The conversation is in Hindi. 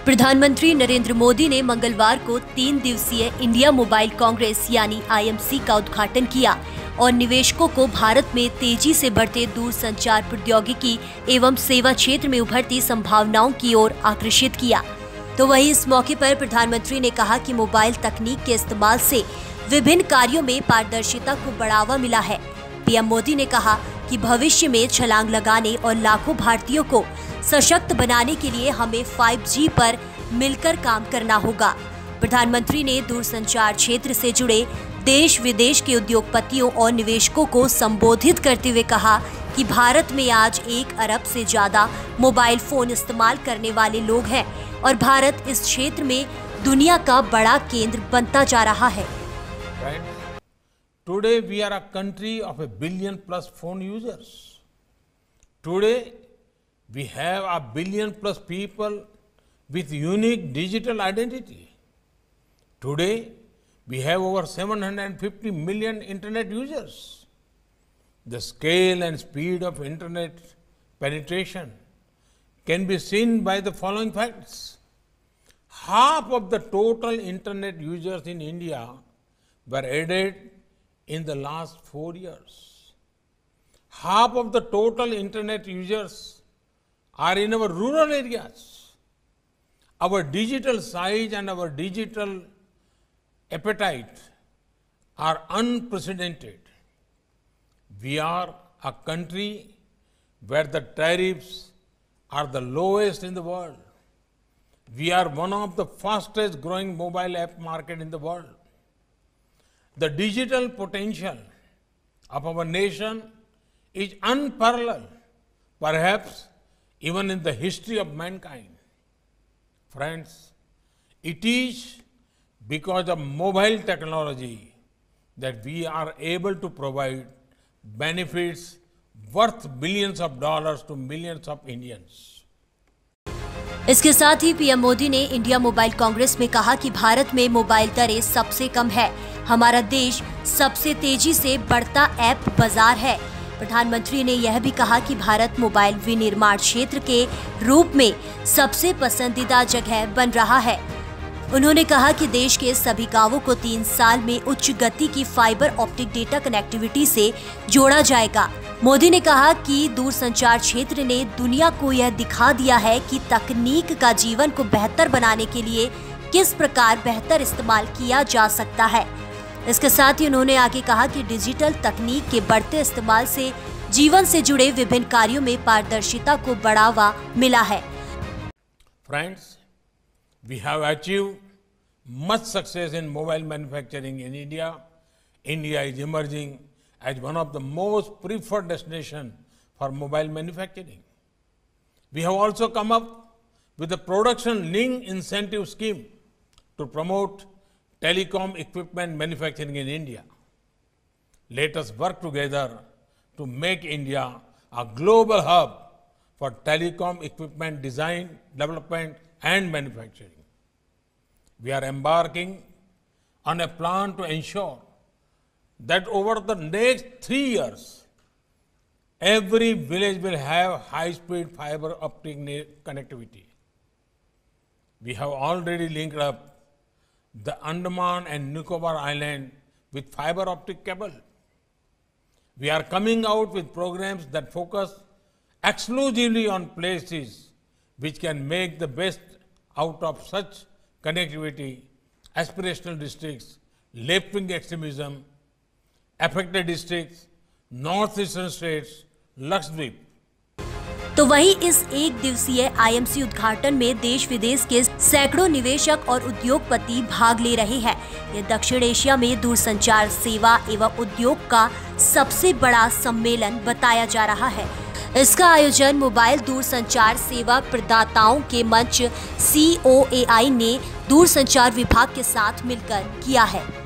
प्रधानमंत्री नरेंद्र मोदी ने मंगलवार को 3 दिवसीय इंडिया मोबाइल कांग्रेस यानी IMC का उद्घाटन किया और निवेशकों को भारत में तेजी से बढ़ते दूरसंचार प्रौद्योगिकी एवं सेवा क्षेत्र में उभरती संभावनाओं की ओर आकर्षित किया। तो वहीं इस मौके पर प्रधानमंत्री ने कहा कि मोबाइल तकनीक के इस्तेमाल से विभिन्न कार्यों में पारदर्शिता को बढ़ावा मिला है। पीएम मोदी ने कहा कि भविष्य में छलांग लगाने और लाखों भारतीयों को सशक्त बनाने के लिए हमें 5G पर मिलकर काम करना होगा। प्रधानमंत्री ने दूरसंचार क्षेत्र से जुड़े देश विदेश के उद्योगपतियों और निवेशकों को संबोधित करते हुए कहा कि भारत में आज 1 अरब से ज्यादा मोबाइल फोन इस्तेमाल करने वाले लोग हैं और भारत इस क्षेत्र में दुनिया का बड़ा केंद्र बनता जा रहा है। Today we are a country of 1 billion plus phone users. Today we have 1 billion plus people with unique digital identity. Today we have over 750 million internet users. The scale and speed of internet penetration can be seen by the following facts. Half of the total internet users in India were added in the last 4 years. Half of the total internet users are in our rural areas. Our digital size and our digital appetite are unprecedented. We are a country where the tariffs are the lowest in the world. We are one of the fastest growing mobile app market in the world. The digital potential of our nation is unparalleled, perhaps even in the history of mankind. Friends, it is because of mobile technology that we are able to provide benefits worth billions of dollars to millions of Indians. इसके साथ ही पीएम मोदी ने इंडिया मोबाइल कांग्रेस में कहा कि भारत में मोबाइल दरें सबसे कम है। हमारा देश सबसे तेजी से बढ़ता ऐप बाजार है। प्रधानमंत्री ने यह भी कहा कि भारत मोबाइल विनिर्माण क्षेत्र के रूप में सबसे पसंदीदा जगह बन रहा है। उन्होंने कहा कि देश के सभी गांवों को 3 साल में उच्च गति की फाइबर ऑप्टिक डेटा कनेक्टिविटी से जोड़ा जाएगा। मोदी ने कहा कि दूरसंचार क्षेत्र ने दुनिया को यह दिखा दिया है कि तकनीक का जीवन को बेहतर बनाने के लिए किस प्रकार बेहतर इस्तेमाल किया जा सकता है। इसके साथ ही उन्होंने आगे कहा कि डिजिटल तकनीक के बढ़ते इस्तेमाल से जीवन से जुड़े विभिन्न कार्यों में पारदर्शिता को बढ़ावा मिला है। Friends, we have achieved much success in mobile manufacturing in India. India is emerging as one of the most preferred destinations for mobile manufacturing. We have also come up with a production-linked incentive scheme to promote telecom equipment manufacturing in India. Let us work together to make India a global hub for telecom equipment design, development and manufacturing. We are embarking on a plan to ensure that over the next 3 years, every village will have high-speed fiber optic connectivity. We have already linked up the Andaman and Nicobar Island with fiber optic cable. We are coming out with programs that focus exclusively on places which can make the best out of such connectivity, aspirational districts, left-wing extremism, affected districts, northeastern states, Lakshadweep. तो वहीं इस 1 दिवसीय IMC उद्घाटन में देश विदेश के सैकड़ों निवेशक और उद्योगपति भाग ले रहे हैं। यह दक्षिण एशिया में दूरसंचार सेवा एवं उद्योग का सबसे बड़ा सम्मेलन बताया जा रहा है। इसका आयोजन मोबाइल दूरसंचार सेवा प्रदाताओं के मंच COAI ने दूरसंचार विभाग के साथ मिलकर किया है।